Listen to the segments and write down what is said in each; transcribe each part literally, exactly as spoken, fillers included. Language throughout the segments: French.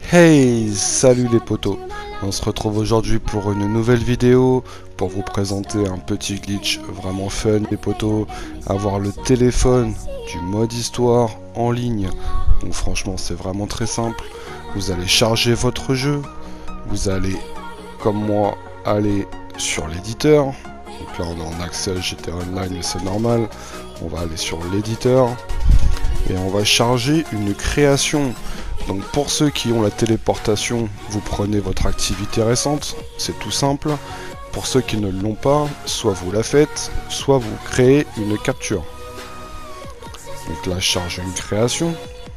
Hey, salut les potos. On se retrouve aujourd'hui pour une nouvelle vidéo pour vous présenter un petit glitch vraiment fun les potos. Avoir le téléphone du mode histoire en ligne. Donc franchement c'est vraiment très simple. Vous allez charger votre jeu. Vous allez, comme moi, aller sur l'éditeur. Donc là on est en accès G T A Online mais c'est normal. On va aller sur l'éditeur. Et on va charger une création. Donc pour ceux qui ont la téléportation, vous prenez votre activité récente, c'est tout simple. Pour ceux qui ne l'ont pas, soit vous la faites, soit vous créez une capture. Donc là, je charge une création.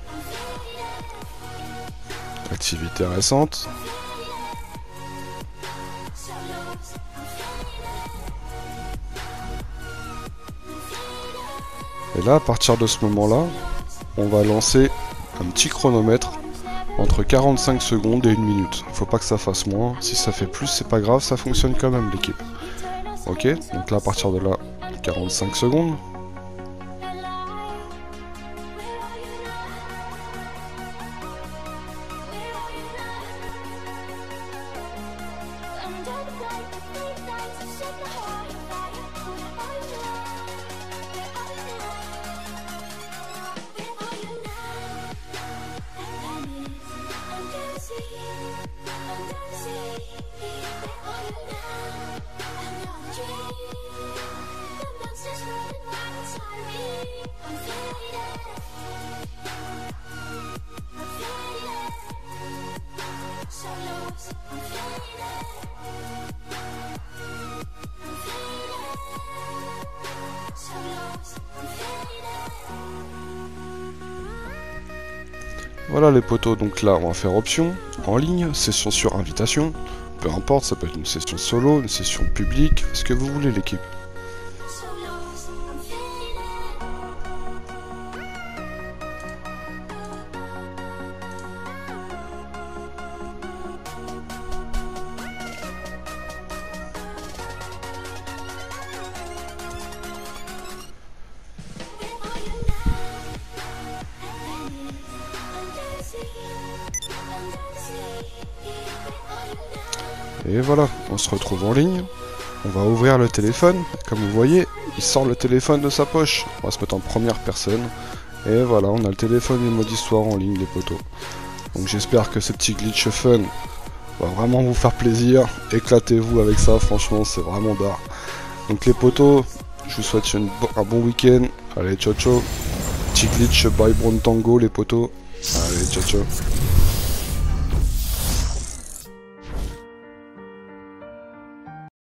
Activité récente. Et là, à partir de ce moment-là, on va lancer un petit chronomètre entre quarante-cinq secondes et une minute. Faut pas que ça fasse moins. Si ça fait plus, c'est pas grave, ça fonctionne quand même l'équipe. Ok, donc là à partir de là, quarante-cinq secondes. Voilà les potos, donc là on va faire option, en ligne, session sur invitation, peu importe, ça peut être une session solo, une session publique, ce que vous voulez l'équipe. Et voilà, on se retrouve en ligne, on va ouvrir le téléphone, comme vous voyez, il sort le téléphone de sa poche, on va se mettre en première personne, et voilà, on a le téléphone du mode histoire en ligne les potos. Donc j'espère que ce petit glitch fun va vraiment vous faire plaisir, éclatez-vous avec ça, franchement c'est vraiment d'art. Donc les potos, je vous souhaite une, un bon week-end, allez ciao ciao, petit glitch by Brown Tango les potos, allez ciao ciao.